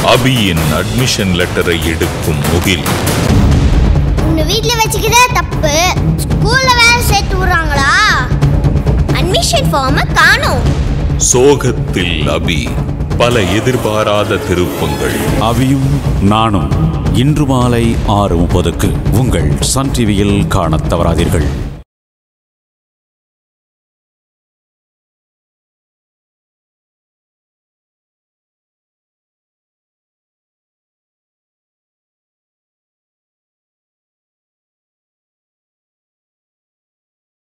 அபியின் admission லெட்டரை எடுக்கும் முகில். உன்னை வீட்ல வச்சுக்கிட்டே தப்பு, ஸ்கூல்ல வேற சேர்த்து விடுறாங்களா? அட்மிஷன் ஃபார்மை காணோம். சோகத்தில் அபி. பல எதிர்பாராத திருப்பங்கள். அபியும் நானும் இன்று மாலை 6:30க்கு உங்கள் சன் டிவியில் காணத் தவறாதீர்கள்.